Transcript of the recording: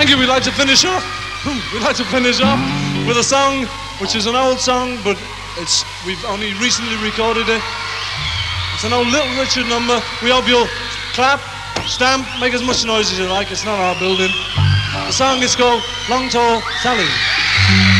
Thank you. We'd like to finish off. With a song which is an old song, but we've only recently recorded it. It's an old Little Richard number. We hope you'll clap, stamp, make as much noise as you like. It's not our building. The song is called Long Tall Sally.